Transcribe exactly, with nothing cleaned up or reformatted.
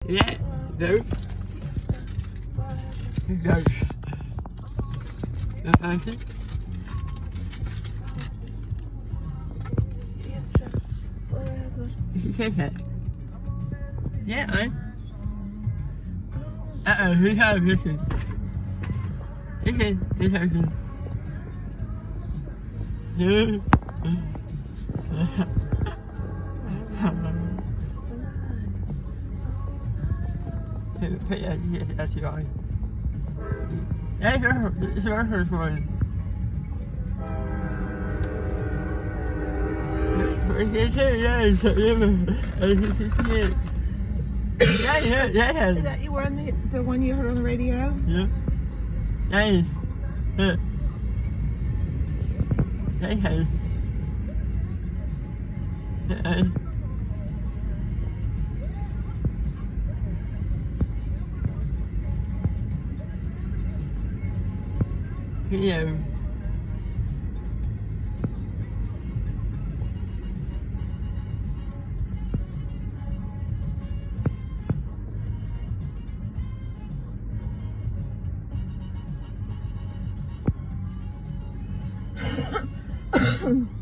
Yeah, no. No. No, thank you. She said that. Yeah, I. Uh-oh, who's out listen? Listen, listen. No. Put that, that's your eye. That's your, it's your first one. It's here, yeah, it's here. Yeah, yeah, yeah. Is that you were on the, the one you heard on the radio? Yeah. Yeah. Yeah. Yeah. Yeah. Yeah. Hmm.